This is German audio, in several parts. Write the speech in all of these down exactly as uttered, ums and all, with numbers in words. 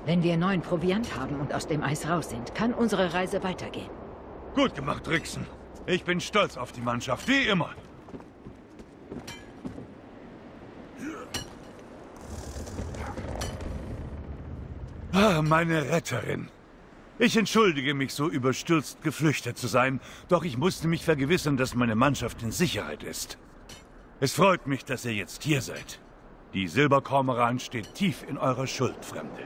Wenn wir neuen Proviant haben und aus dem Eis raus sind, kann unsere Reise weitergehen. Gut gemacht, Rixen. Ich bin stolz auf die Mannschaft, wie immer. Ah, meine Retterin. Ich entschuldige mich, so überstürzt geflüchtet zu sein, doch ich musste mich vergewissern, dass meine Mannschaft in Sicherheit ist. Es freut mich, dass ihr jetzt hier seid. Die Silberkormoran steht tief in eurer Schuld, Fremde.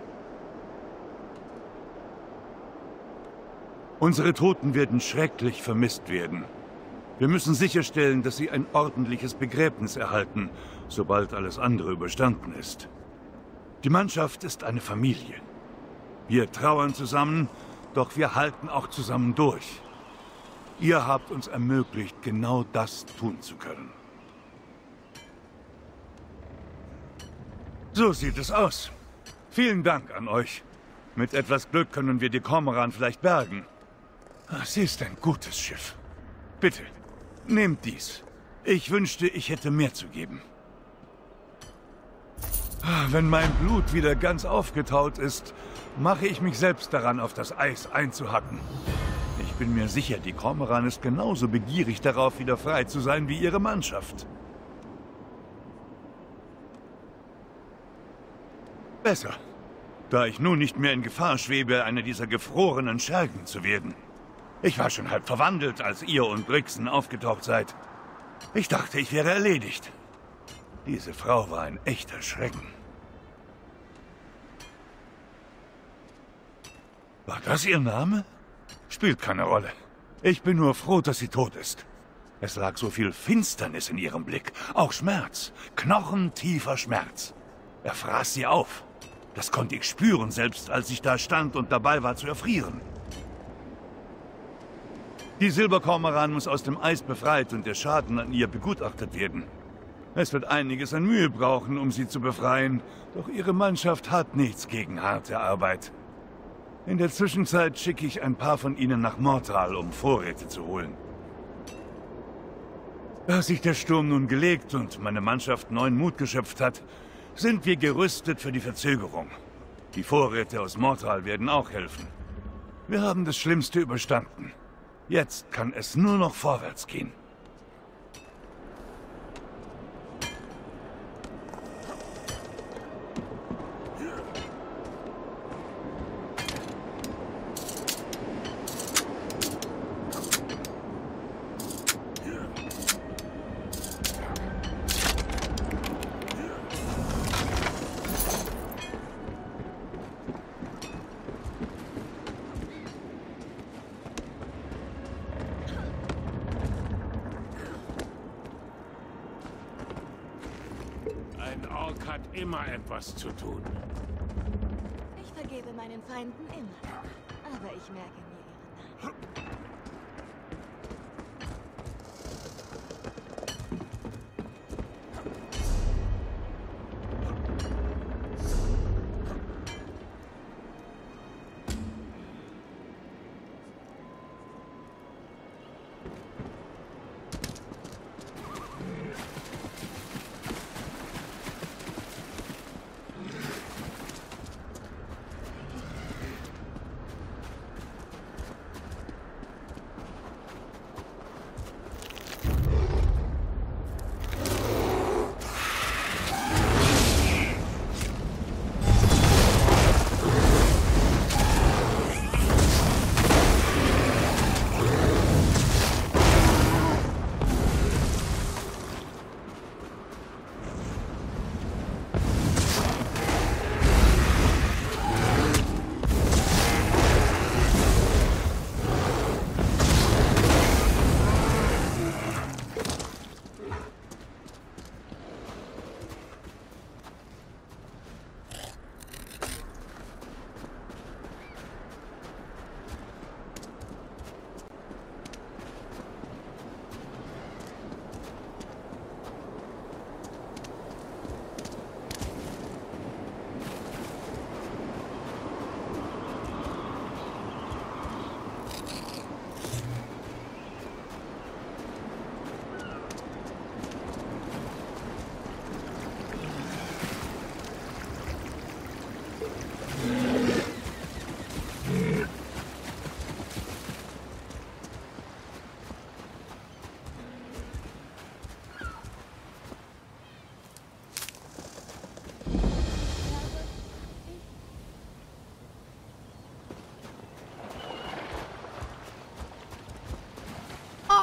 Unsere Toten werden schrecklich vermisst werden. Wir müssen sicherstellen, dass sie ein ordentliches Begräbnis erhalten, sobald alles andere überstanden ist. Die Mannschaft ist eine Familie. Wir trauern zusammen, doch wir halten auch zusammen durch. Ihr habt uns ermöglicht, genau das tun zu können. So sieht es aus. Vielen Dank an euch. Mit etwas Glück können wir die Kormoran vielleicht bergen. Sie ist ein gutes Schiff. Bitte, nehmt dies. Ich wünschte, ich hätte mehr zu geben. Wenn mein Blut wieder ganz aufgetaut ist, mache ich mich selbst daran, auf das Eis einzuhacken. Ich bin mir sicher, die Kormoran ist genauso begierig darauf, wieder frei zu sein wie ihre Mannschaft. Besser, da ich nun nicht mehr in Gefahr schwebe, einer dieser gefrorenen Schergen zu werden. Ich war schon halb verwandelt, als ihr und Rixen aufgetaucht seid. Ich dachte, ich wäre erledigt. Diese Frau war ein echter Schrecken. War das ihr Name? Spielt keine Rolle. Ich bin nur froh, dass sie tot ist. Es lag so viel Finsternis in ihrem Blick. Auch Schmerz. Knochentiefer Schmerz. Er fraß sie auf. Das konnte ich spüren, selbst als ich da stand und dabei war zu erfrieren. Die Silberkormoran muss aus dem Eis befreit und der Schaden an ihr begutachtet werden. Es wird einiges an Mühe brauchen, um sie zu befreien, doch ihre Mannschaft hat nichts gegen harte Arbeit. In der Zwischenzeit schicke ich ein paar von ihnen nach Mortal, um Vorräte zu holen. Da sich der Sturm nun gelegt und meine Mannschaft neuen Mut geschöpft hat, sind wir gerüstet für die Verzögerung. Die Vorräte aus Mortal werden auch helfen. Wir haben das Schlimmste überstanden. Jetzt kann es nur noch vorwärts gehen. Ein Ork hat immer etwas zu tun. Ich vergebe meinen Feinden immer. Aber ich merke mir ihre Namen.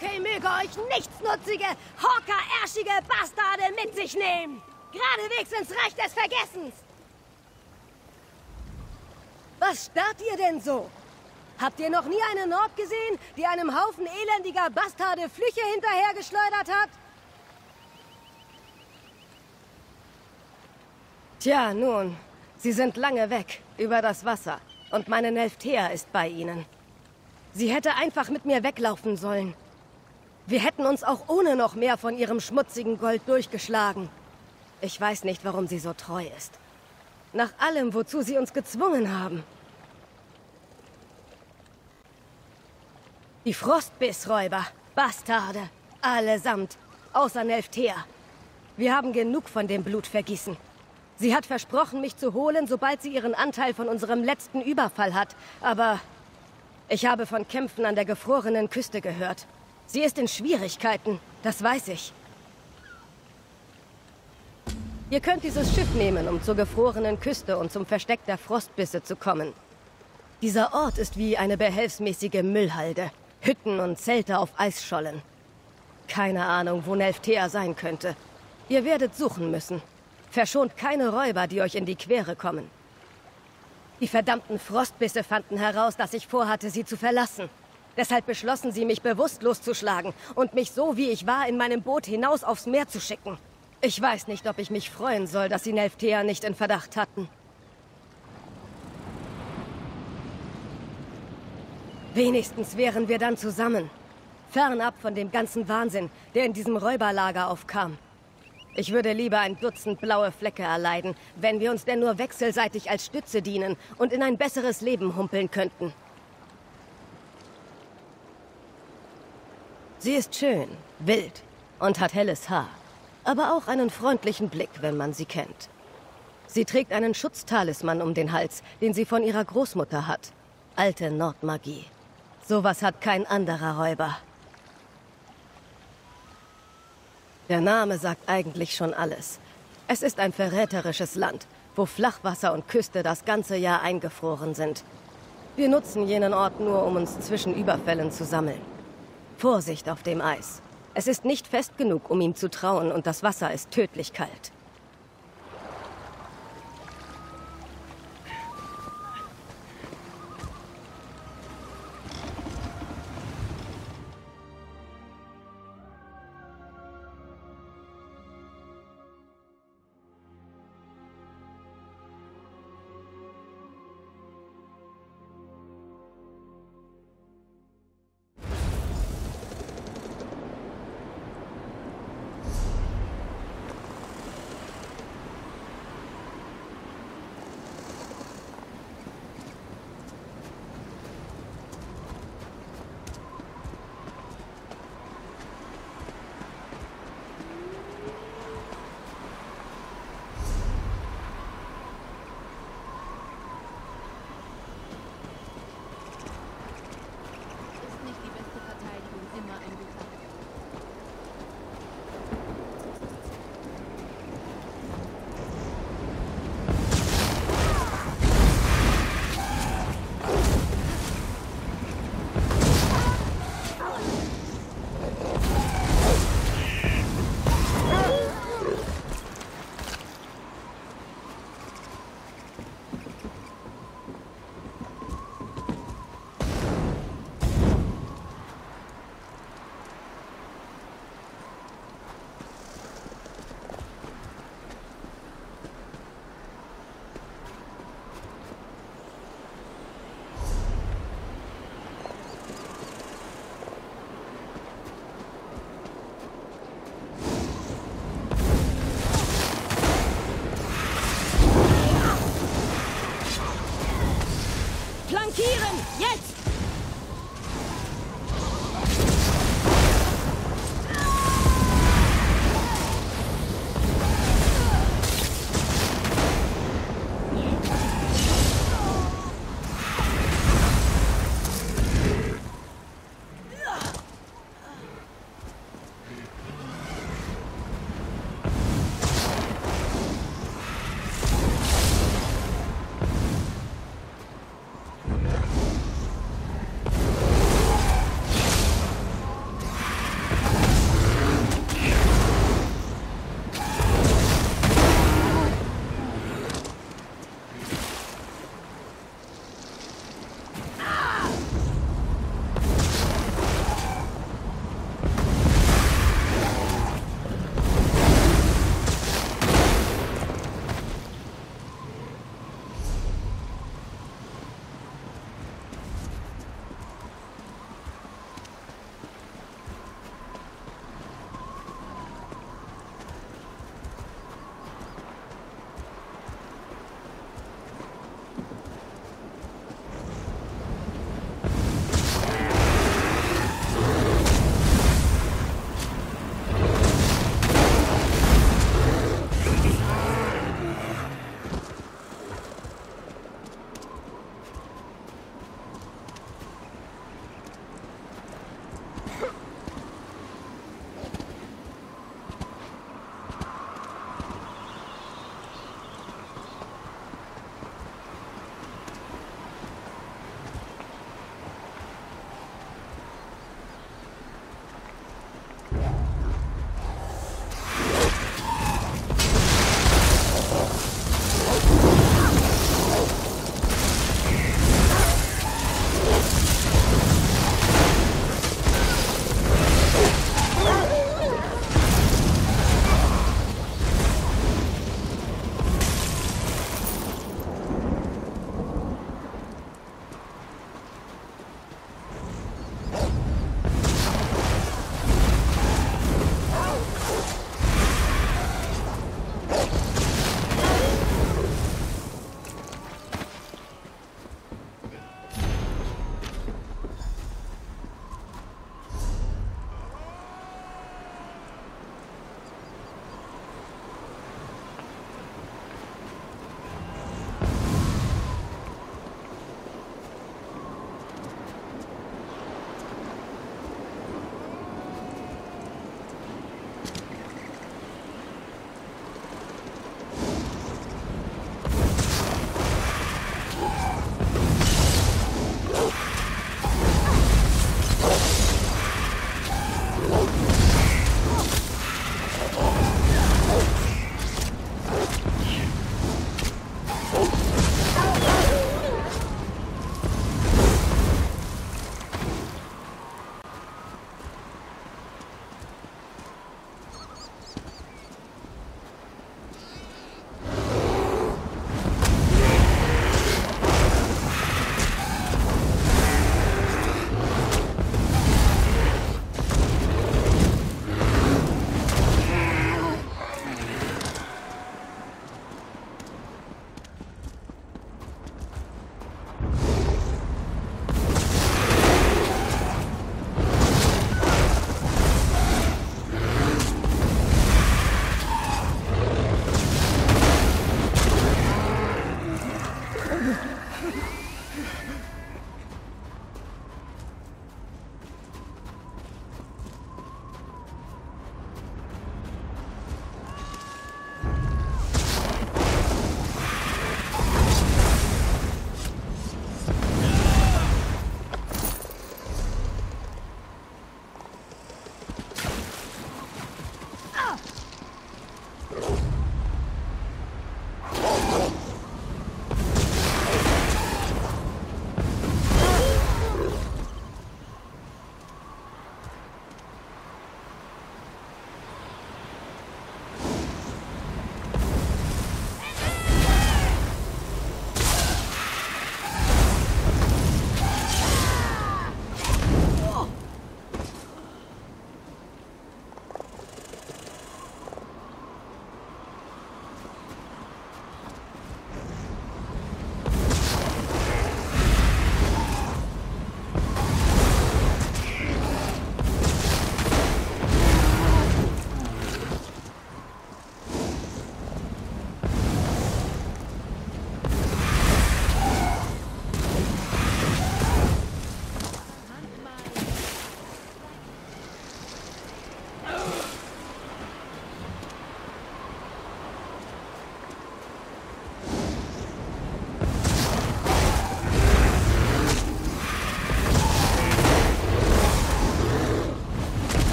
Okay, möge euch nichtsnutzige, hockerärschige Bastarde mit sich nehmen. Geradewegs ins Reich des Vergessens. Was starrt ihr denn so? Habt ihr noch nie eine Nord gesehen, die einem Haufen elendiger Bastarde Flüche hinterhergeschleudert hat? Tja, nun, sie sind lange weg, über das Wasser. Und meine Nelfthea ist bei ihnen. Sie hätte einfach mit mir weglaufen sollen. Wir hätten uns auch ohne noch mehr von ihrem schmutzigen Gold durchgeschlagen. Ich weiß nicht, warum sie so treu ist. Nach allem, wozu sie uns gezwungen haben. Die Frostbissräuber, Bastarde, allesamt, außer Nelfthea. Wir haben genug von dem Blutvergießen. Sie hat versprochen, mich zu holen, sobald sie ihren Anteil von unserem letzten Überfall hat. Aber ich habe von Kämpfen an der gefrorenen Küste gehört. Sie ist in Schwierigkeiten, das weiß ich. Ihr könnt dieses Schiff nehmen, um zur gefrorenen Küste und zum Versteck der Frostbisse zu kommen. Dieser Ort ist wie eine behelfsmäßige Müllhalde. Hütten und Zelte auf Eisschollen. Keine Ahnung, wo Nelfthea sein könnte. Ihr werdet suchen müssen. Verschont keine Räuber, die euch in die Quere kommen. Die verdammten Frostbisse fanden heraus, dass ich vorhatte, sie zu verlassen. Deshalb beschlossen sie, mich bewusstlos zu schlagen und mich so, wie ich war, in meinem Boot hinaus aufs Meer zu schicken. Ich weiß nicht, ob ich mich freuen soll, dass sie Nelfthea nicht in Verdacht hatten. Wenigstens wären wir dann zusammen. Fernab von dem ganzen Wahnsinn, der in diesem Räuberlager aufkam. Ich würde lieber ein Dutzend blaue Flecke erleiden, wenn wir uns denn nur wechselseitig als Stütze dienen und in ein besseres Leben humpeln könnten. Sie ist schön, wild und hat helles Haar, aber auch einen freundlichen Blick, wenn man sie kennt. Sie trägt einen Schutztalisman um den Hals, den sie von ihrer Großmutter hat. Alte Nordmagie. Sowas hat kein anderer Räuber. Der Name sagt eigentlich schon alles. Es ist ein verräterisches Land, wo Flachwasser und Küste das ganze Jahr eingefroren sind. Wir nutzen jenen Ort nur, um uns zwischen Überfällen zu sammeln. Vorsicht auf dem Eis. Es ist nicht fest genug, um ihm zu trauen, und das Wasser ist tödlich kalt. Jetzt!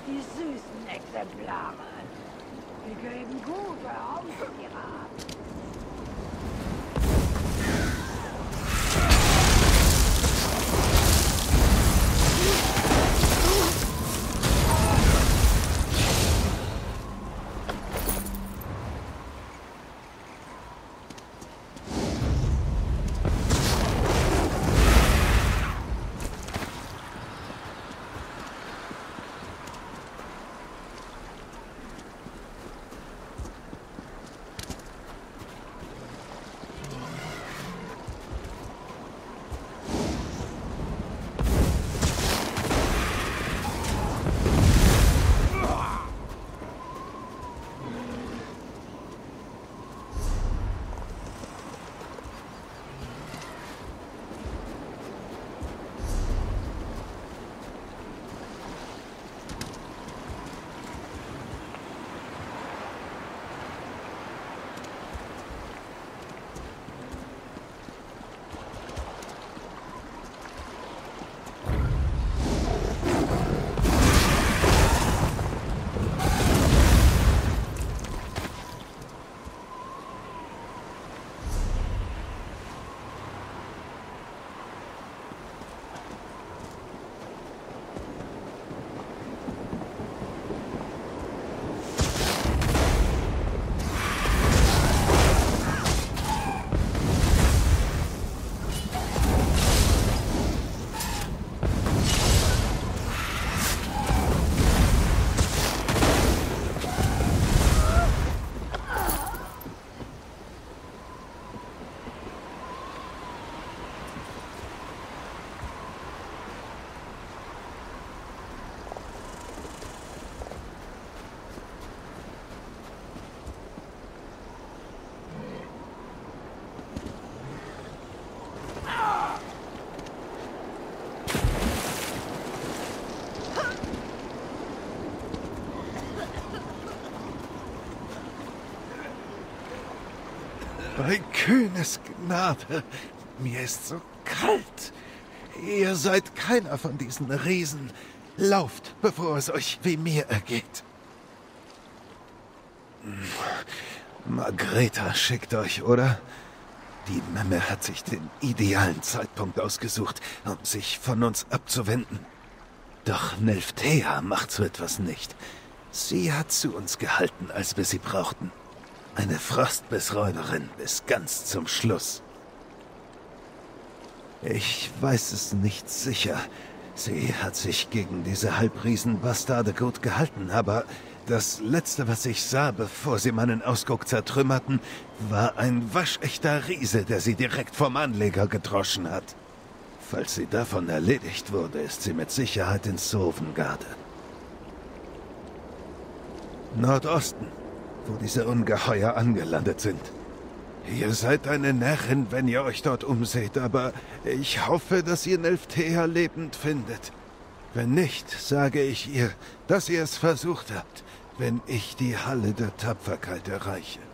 die süßen Exemplare. Wir geben gute Haustiere ab. Bei Kühnes Gnade, mir ist so kalt. Ihr seid keiner von diesen Riesen. Lauft, bevor es euch wie mir ergeht. Margreta schickt euch, oder? Die Memme hat sich den idealen Zeitpunkt ausgesucht, um sich von uns abzuwenden. Doch Nelfthea macht so etwas nicht. Sie hat zu uns gehalten, als wir sie brauchten. Eine Frostbissräuberin bis ganz zum Schluss. Ich weiß es nicht sicher. Sie hat sich gegen diese Halbriesen-Bastarde gut gehalten, aber das Letzte, was ich sah, bevor sie meinen Ausguck zertrümmerten, war ein waschechter Riese, der sie direkt vom Anleger gedroschen hat. Falls sie davon erledigt wurde, ist sie mit Sicherheit in Sovngarde. Nordosten, wo diese Ungeheuer angelandet sind. Ihr seid eine Närrin, wenn ihr euch dort umseht, aber ich hoffe, dass ihr Nelfthea lebend findet. Wenn nicht, sage ich ihr, dass ihr es versucht habt, wenn ich die Halle der Tapferkeit erreiche.